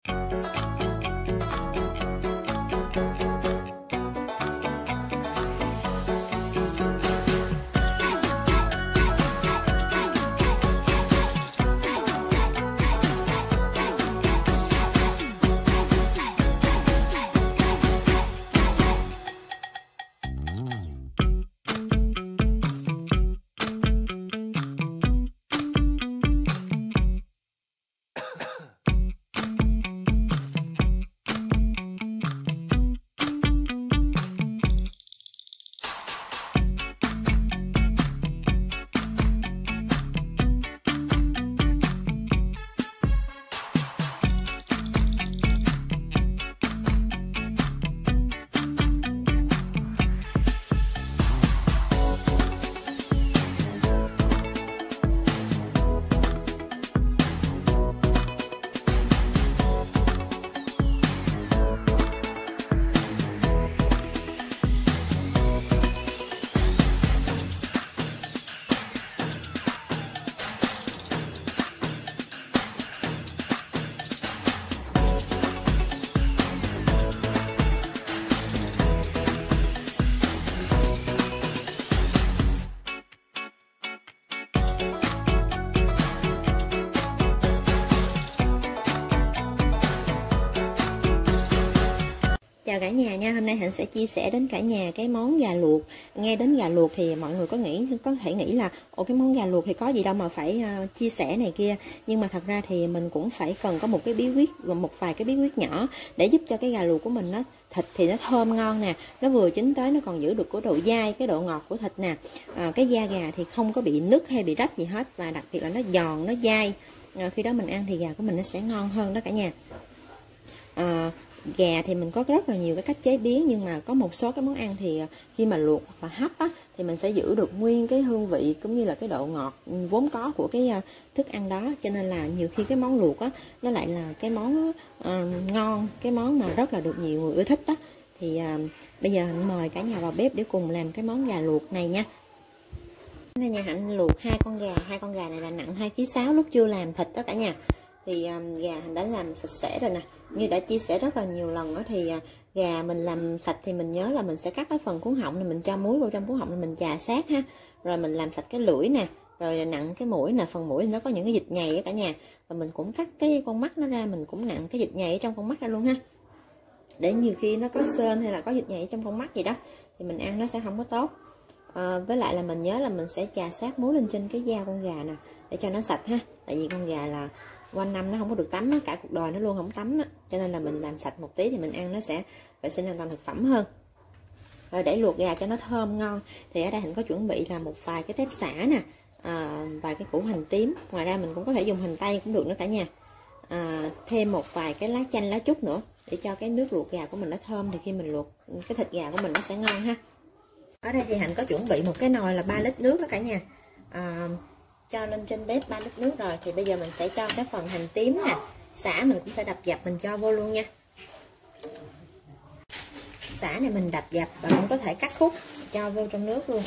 Chào cả nhà nha, hôm nay Hạnh sẽ chia sẻ đến cả nhà cái món gà luộc. Nghe đến gà luộc thì mọi người có thể nghĩ là cái món gà luộc thì có gì đâu mà phải chia sẻ này kia. Nhưng mà thật ra thì mình cũng phải cần có một cái bí quyết, một vài cái bí quyết nhỏ để giúp cho cái gà luộc của mình nó thịt thì nó thơm ngon nè, nó vừa chín tới, nó còn giữ được cái độ dai, cái độ ngọt của thịt nè. Cái da gà thì không có bị nứt hay bị rách gì hết, và đặc biệt là nó giòn, nó dai. Khi đó mình ăn thì gà của mình nó sẽ ngon hơn đó cả nhà. Gà thì mình có rất là nhiều cái cách chế biến, nhưng mà có một số cái món ăn thì khi mà luộc và hấp á, thì mình sẽ giữ được nguyên cái hương vị cũng như là cái độ ngọt vốn có của cái thức ăn đó. Cho nên là nhiều khi cái món luộc á, nó lại là cái món ngon, cái món mà rất là được nhiều người ưa thích đó. Thì bây giờ Hạnh mời cả nhà vào bếp để cùng làm cái món gà luộc này nha. Nên nhà Hạnh luộc hai con gà này là nặng 2,6 kg lúc chưa làm thịt đó cả nhà. Thì gà Hạnh đã làm sạch sẽ rồi nè, như đã chia sẻ rất là nhiều lần đó. Thì gà mình làm sạch thì mình nhớ là mình sẽ cắt cái phần cuống họng này, mình cho muối vào trong cuống họng này, mình chà sát ha, rồi mình làm sạch cái lưỡi nè, rồi nặng cái mũi nè, phần mũi nó có những cái dịch nhầy á cả nhà, và mình cũng cắt cái con mắt nó ra, mình cũng nặng cái dịch nhầy ở trong con mắt ra luôn ha, để nhiều khi nó có sên hay là có dịch nhầy ở trong con mắt gì đó thì mình ăn nó sẽ không có tốt. Với lại là mình nhớ là mình sẽ chà sát muối lên trên cái da con gà nè để cho nó sạch ha, tại vì con gà là quanh năm nó không có được tắm, cả cuộc đời nó luôn không tắm đó. Cho nên là mình làm sạch một tí thì mình ăn nó sẽ vệ sinh an toàn thực phẩm hơn. Rồi để luộc gà cho nó thơm ngon thì ở đây Hạnh có chuẩn bị là một vài cái tép xả nè, vài cái củ hành tím, ngoài ra mình cũng có thể dùng hành tây cũng được nữa cả nhà. Thêm một vài cái lá chanh, lá trúc nữa để cho cái nước luộc gà của mình nó thơm, thì khi mình luộc cái thịt gà của mình nó sẽ ngon ha. Ở đây thì Hạnh có chuẩn bị một cái nồi là 3 lít nước đó cả nhà. Cho lên trên bếp 3 lít nước rồi, thì bây giờ mình sẽ cho cái phần hành tím nè, sả mình cũng sẽ đập dập mình cho vô luôn nha. Sả này mình đập dập và cũng có thể cắt khúc cho vô trong nước luôn.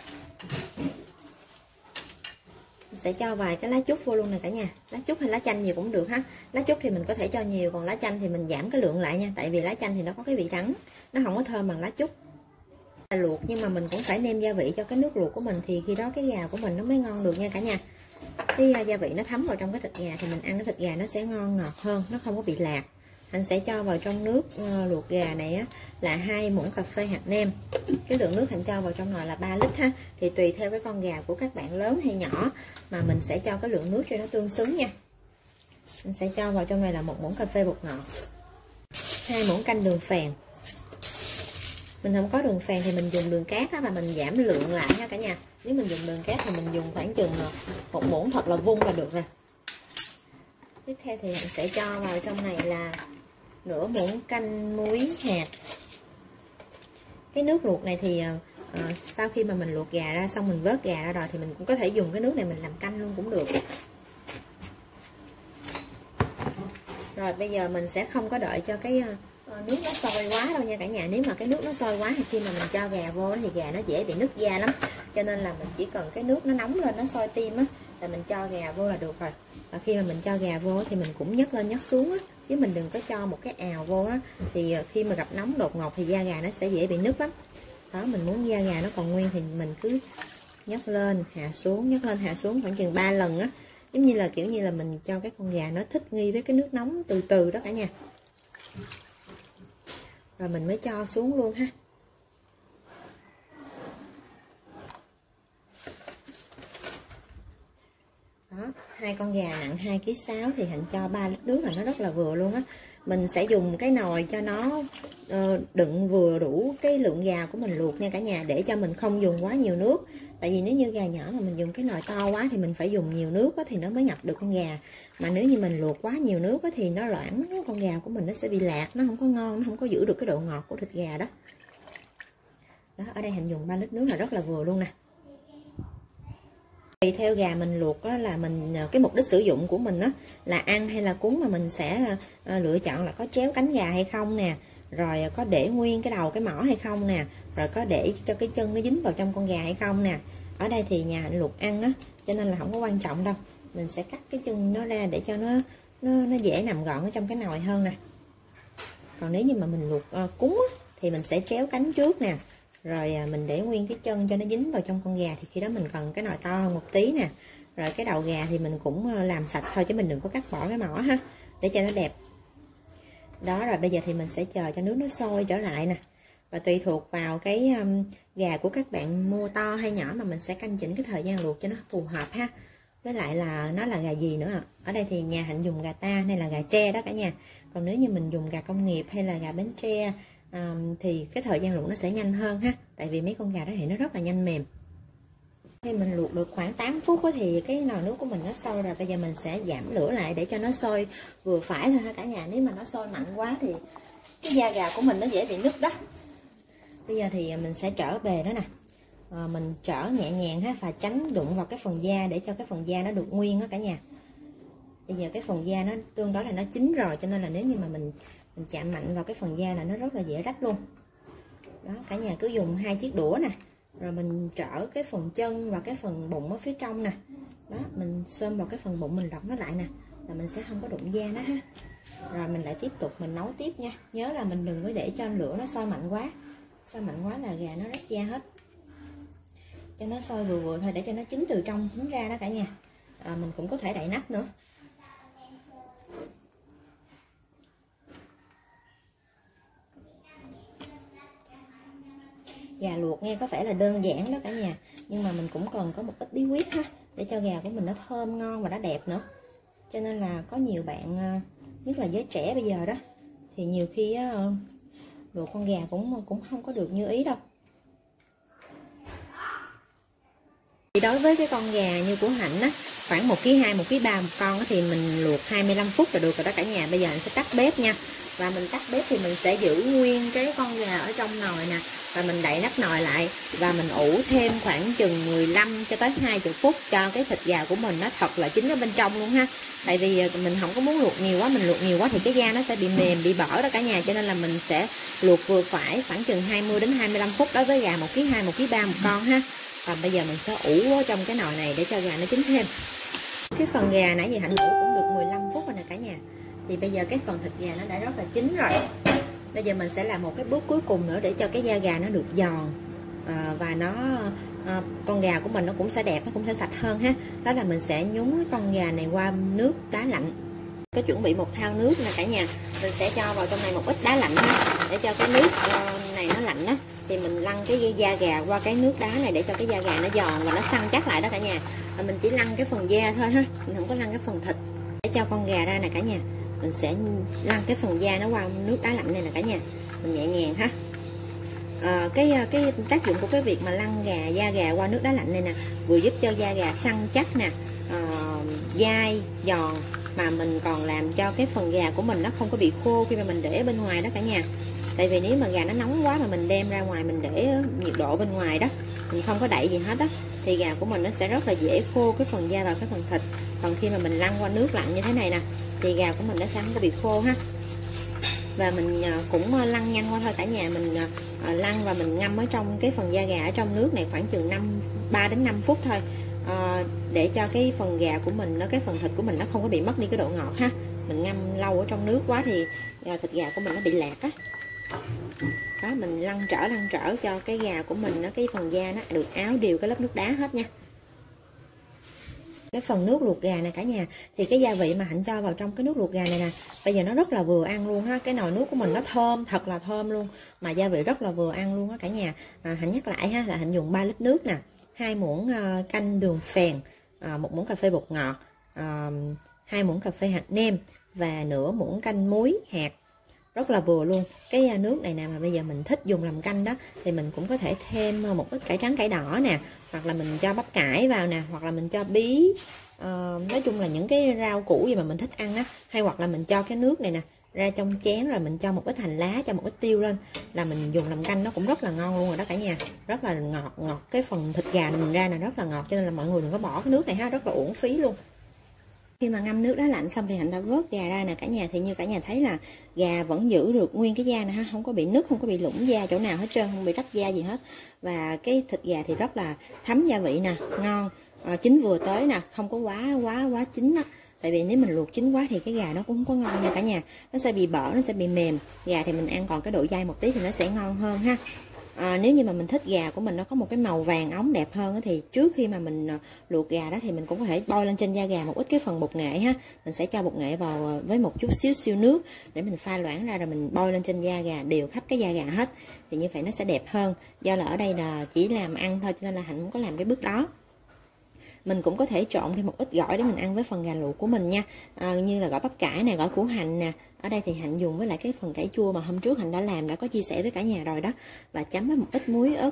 Mình sẽ cho vài cái lá trúc vô luôn nè cả nhà, lá trúc hay lá chanh gì cũng được ha. Lá trúc thì mình có thể cho nhiều, còn lá chanh thì mình giảm cái lượng lại nha, tại vì lá chanh thì nó có cái vị đắng, nó không có thơm bằng lá trúc. Luộc nhưng mà mình cũng phải nêm gia vị cho cái nước luộc của mình, thì khi đó cái gà của mình nó mới ngon được nha cả nhà. Cái gia vị nó thấm vào trong cái thịt gà thì mình ăn cái thịt gà nó sẽ ngon ngọt hơn, nó không có bị lạc. Anh sẽ cho vào trong nước luộc gà này á, là 2 muỗng cà phê hạt nêm. Cái lượng nước Hạnh cho vào trong nồi là 3 lít ha, thì tùy theo cái con gà của các bạn lớn hay nhỏ mà mình sẽ cho cái lượng nước cho nó tương xứng nha. Anh sẽ cho vào trong này là 1 muỗng cà phê bột ngọt, 2 muỗng canh đường phèn. Mình không có đường phèn thì mình dùng đường cát á, mà mình giảm lượng lại nha cả nhà. Nếu mình dùng đường cát thì mình dùng khoảng chừng 1 muỗng thật là vung là được rồi. Tiếp theo thì mình sẽ cho vào trong này là nửa muỗng canh muối hạt. Cái nước luộc này thì sau khi mà mình luộc gà ra xong, mình vớt gà ra rồi thì mình cũng có thể dùng cái nước này mình làm canh luôn cũng được. Rồi bây giờ mình sẽ không có đợi cho cái nước nó sôi quá đâu nha cả nhà. Nếu mà cái nước nó sôi quá thì khi mà mình cho gà vô thì gà nó dễ bị nứt da lắm. Cho nên là mình chỉ cần cái nước nó nóng lên, nó sôi tim á, là mình cho gà vô là được rồi. Và khi mà mình cho gà vô thì mình cũng nhấc lên nhấc xuống á, chứ mình đừng có cho một cái ào vô á, thì khi mà gặp nóng đột ngột thì da gà nó sẽ dễ bị nứt lắm. Đó, mình muốn da gà nó còn nguyên thì mình cứ nhấc lên hạ xuống, nhấc lên hạ xuống khoảng chừng 3 lần á, giống như là kiểu như là mình cho cái con gà nó thích nghi với cái nước nóng từ từ đó cả nhà. Rồi mình mới cho xuống luôn ha. Đó, hai con gà nặng 2,6 kg thì Hạnh cho 3 lít nước là nó rất là vừa luôn á. Mình sẽ dùng cái nồi cho nó đựng vừa đủ cái lượng gà của mình luộc nha cả nhà, để cho mình không dùng quá nhiều nước. Tại vì nếu như gà nhỏ mà mình dùng cái nồi to quá thì mình phải dùng nhiều nước á, thì nó mới ngập được con gà. Mà nếu như mình luộc quá nhiều nước á, thì nó loãng, con gà của mình nó sẽ bị lạc, nó không có ngon, nó không có giữ được cái độ ngọt của thịt gà đó. Đó, ở đây Hạnh dùng 3 lít nước là rất là vừa luôn nè. Tùy theo gà mình luộc á, là mình cái mục đích sử dụng của mình á, là ăn hay là cuốn, mà mình sẽ lựa chọn là có chéo cánh gà hay không nè, rồi có để nguyên cái đầu cái mỏ hay không nè, rồi có để cho cái chân nó dính vào trong con gà hay không nè. Ở đây thì nhà Hạnh luộc ăn á, cho nên là không có quan trọng đâu. Mình sẽ cắt cái chân nó ra để cho nó dễ nằm gọn ở trong cái nồi hơn nè. Còn nếu như mà mình luộc cuốn á, thì mình sẽ chéo cánh trước nè, rồi mình để nguyên cái chân cho nó dính vào trong con gà, thì khi đó mình cần cái nồi to hơn một tí nè. Rồi cái đầu gà thì mình cũng làm sạch thôi, chứ mình đừng có cắt bỏ cái mỏ ha, để cho nó đẹp. Đó, rồi bây giờ thì mình sẽ chờ cho nước nó sôi trở lại nè. Và tùy thuộc vào cái gà của các bạn mua to hay nhỏ mà mình sẽ canh chỉnh cái thời gian luộc cho nó phù hợp ha. Với lại là nó là gà gì nữa. Ở đây thì nhà Hạnh dùng gà ta hay là gà tre đó cả nhà. Còn nếu như mình dùng gà công nghiệp hay là gà Bến Tre thì cái thời gian luộc nó sẽ nhanh hơn ha. Tại vì mấy con gà đó thì nó rất là nhanh mềm. Khi mình luộc được khoảng 8 phút thì cái nồi nước của mình nó sôi rồi. Bây giờ mình sẽ giảm lửa lại để cho nó sôi vừa phải thôi ha cả nhà. Nếu mà nó sôi mạnh quá thì cái da gà của mình nó dễ bị nứt đó. Bây giờ thì mình sẽ trở bề đó nè. Mình trở nhẹ nhàng ha, và tránh đụng vào cái phần da để cho cái phần da nó được nguyên đó cả nhà. Bây giờ cái phần da nó tương đối là nó chín rồi, cho nên là nếu như mà mình chạm mạnh vào cái phần da là nó rất là dễ rách luôn. Đó, cả nhà cứ dùng 2 chiếc đũa nè, rồi mình trở cái phần chân và cái phần bụng ở phía trong nè. Đó, mình xôm vào cái phần bụng, mình lọc nó lại nè, là mình sẽ không có đụng da nó ha. Rồi mình lại tiếp tục mình nấu tiếp nha. Nhớ là mình đừng có để cho lửa nó sôi mạnh quá. Sôi mạnh quá là gà nó rách da hết. Cho nó sôi vừa vừa thôi, để cho nó chín từ trong chín ra đó cả nhà. Mình cũng có thể đậy nắp nữa. Gà luộc nghe có vẻ là đơn giản đó cả nhà, nhưng mà mình cũng cần có một ít bí quyết ha, để cho gà của mình nó thơm ngon và nó đẹp nữa. Cho nên là có nhiều bạn, nhất là giới trẻ bây giờ đó, thì nhiều khi luộc con gà cũng không có được như ý đâu. Thì đối với cái con gà như của Hạnh á, khoảng 1,2 kg, 1,3 kg một con thì mình luộc 25 phút là được rồi đó cả nhà. Bây giờ mình sẽ tắt bếp nha. Và mình tắt bếp thì mình sẽ giữ nguyên cái con gà ở trong nồi nè, và mình đậy nắp nồi lại và mình ủ thêm khoảng chừng 15 cho tới 20 phút cho cái thịt gà của mình nó thật là chín ở bên trong luôn ha. Tại vì mình không có muốn luộc nhiều quá, mình luộc nhiều quá thì cái da nó sẽ bị mềm, bị bở đó cả nhà, cho nên là mình sẽ luộc vừa phải khoảng chừng 20 đến 25 phút đối với gà 1,2 kg, 1,3 kg một con ha. Và bây giờ mình sẽ ủ ở trong cái nồi này để cho gà nó chín thêm. Cái phần gà nãy giờ Hạnh ủ cũng được 15 phút rồi nè cả nhà. Thì bây giờ cái phần thịt gà nó đã rất là chín rồi. Bây giờ mình sẽ làm một cái bước cuối cùng nữa để cho cái da gà nó được giòn và con gà của mình nó cũng sẽ đẹp, nó cũng sẽ sạch hơn ha. Đó là mình sẽ nhúng cái con gà này qua nước đá lạnh. Có chuẩn bị một thau nước nè cả nhà. Mình sẽ cho vào trong này một ít đá lạnh ha, để cho cái nước này nó lạnh đó. Thì mình lăn cái da gà qua cái nước đá này để cho cái da gà nó giòn và nó săn chắc lại đó cả nhà. Mình chỉ lăn cái phần da thôi ha, mình không có lăn cái phần thịt. Để cho con gà ra nè cả nhà, mình sẽ lăn cái phần da nó qua nước đá lạnh này nè cả nhà. Mình nhẹ nhàng ha. Cái tác dụng của cái việc mà lăn da gà qua nước đá lạnh này nè, vừa giúp cho da gà săn chắc nè, dai giòn, mà mình còn làm cho cái phần gà của mình nó không có bị khô khi mà mình để ở bên ngoài đó cả nhà. Tại vì nếu mà gà nó nóng quá mà mình đem ra ngoài, mình để nhiệt độ bên ngoài đó, mình không có đậy gì hết á, thì gà của mình nó sẽ rất là dễ khô cái phần da và cái phần thịt. Còn khi mà mình lăn qua nước lạnh như thế này nè, thì gà của mình nó sẽ không có bị khô ha. Và mình cũng lăn nhanh qua thôi cả nhà. Mình lăn và mình ngâm ở trong cái phần da gà ở trong nước này khoảng chừng 3 đến 5 phút thôi. để cho cái phần gà của mình, cái phần thịt của mình nó không có bị mất đi cái độ ngọt ha. Mình ngâm lâu ở trong nước quá thì thịt gà của mình nó bị lạc á. Đó, mình lăn trở cho cái gà của mình nó, cái phần da nó được áo đều cái lớp nước đá hết nha. Cái phần nước luộc gà này cả nhà, thì cái gia vị mà Hạnh cho vào trong cái nước luộc gà này nè, bây giờ nó rất là vừa ăn luôn ha. Cái nồi nước của mình nó thơm, thật là thơm luôn, mà gia vị rất là vừa ăn luôn á cả nhà. Hạnh nhắc lại ha, là Hạnh dùng 3 lít nước nè, 2 muỗng canh đường phèn, 1 muỗng cà phê bột ngọt, 2 muỗng cà phê hạt nêm và nửa muỗng canh muối hạt. Rất là vừa luôn. Cái nước này nè, mà bây giờ mình thích dùng làm canh đó thì mình cũng có thể thêm một ít cải trắng cải đỏ nè, hoặc là mình cho bắp cải vào nè, hoặc là mình cho bí, nói chung là những cái rau củ gì mà mình thích ăn á, hay hoặc là mình cho cái nước này nè ra trong chén rồi mình cho một ít hành lá, cho một ít tiêu lên là mình dùng làm canh, nó cũng rất là ngon luôn rồi đó cả nhà. Rất là ngọt, cái phần thịt gà mình ra là rất là ngọt, cho nên là mọi người đừng có bỏ cái nước này ha, rất là uổng phí luôn. Khi mà ngâm nước đá lạnh xong thì Hạnh đã vớt gà ra nè cả nhà, thì như cả nhà thấy là gà vẫn giữ được nguyên cái da nè ha, không có bị nứt, không có bị lủng da chỗ nào hết trơn, không bị rách da gì hết. Và cái thịt gà thì rất là thấm gia vị nè, ngon, chín vừa tới nè, không có quá chín đó. Tại vì nếu mình luộc chín quá thì cái gà nó cũng không có ngon nha cả nhà, nó sẽ bị bở, nó sẽ bị mềm. Gà thì mình ăn còn cái độ dai một tí thì nó sẽ ngon hơn ha. Nếu như mà mình thích gà của mình nó có một cái màu vàng óng đẹp hơn đó, thì trước khi mà mình luộc gà đó thì mình cũng có thể bôi lên trên da gà một ít cái phần bột nghệ ha. Mình sẽ cho bột nghệ vào với một chút xíu nước để mình pha loãng ra, rồi mình bôi lên trên da gà đều khắp cái da gà hết, thì như vậy nó sẽ đẹp hơn. Do là ở đây là chỉ làm ăn thôi cho nên là Hạnh không có làm cái bước đó. Mình cũng có thể trộn thêm một ít gỏi để mình ăn với phần gà luộc của mình nha, như là gỏi bắp cải nè, gỏi củ hành nè. Ở đây thì Hạnh dùng với lại cái phần cải chua mà hôm trước Hạnh đã làm, đã có chia sẻ với cả nhà rồi đó, và chấm với một ít muối ớt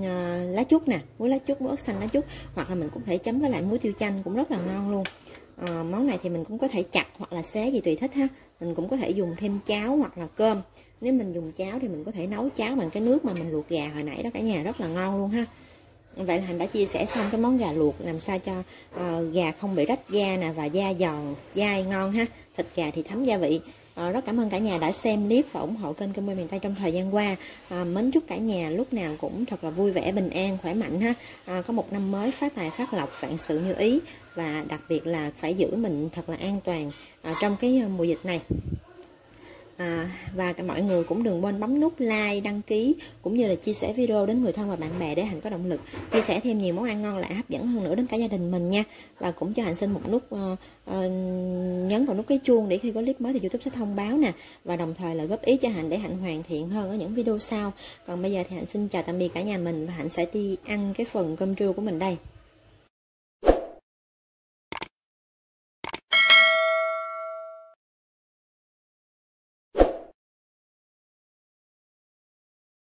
lá trúc nè, muối lá trúc, muối ớt xanh lá trúc, hoặc là mình cũng thể chấm với lại muối tiêu chanh cũng rất là ngon luôn. Món này thì mình cũng có thể chặt hoặc là xé gì tùy thích ha. Mình cũng có thể dùng thêm cháo hoặc là cơm. Nếu mình dùng cháo thì mình có thể nấu cháo bằng cái nước mà mình luộc gà hồi nãy đó cả nhà, rất là ngon luôn ha. Vậy là Hạnh đã chia sẻ xong cái món gà luộc làm sao cho gà không bị rách da nè, và da giòn dai ngon ha. Thịt gà thì thấm gia vị. Rất cảm ơn cả nhà đã xem clip và ủng hộ kênh Cơm Quê Miền Tây trong thời gian qua. Mến chúc cả nhà lúc nào cũng thật là vui vẻ, bình an, khỏe mạnh ha. Có một năm mới phát tài phát lộc, vạn sự như ý, và đặc biệt là phải giữ mình thật là an toàn trong cái mùa dịch này. Và mọi người cũng đừng quên bấm nút like, đăng ký cũng như là chia sẻ video đến người thân và bạn bè để Hạnh có động lực chia sẻ thêm nhiều món ăn ngon lạ hấp dẫn hơn nữa đến cả gia đình mình nha. Và cũng cho Hạnh xin một nút nhấn vào nút cái chuông để khi có clip mới thì YouTube sẽ thông báo nè, và đồng thời là góp ý cho Hạnh để Hạnh hoàn thiện hơn ở những video sau. Còn bây giờ thì Hạnh xin chào tạm biệt cả nhà mình, và Hạnh sẽ đi ăn cái phần cơm trưa của mình đây.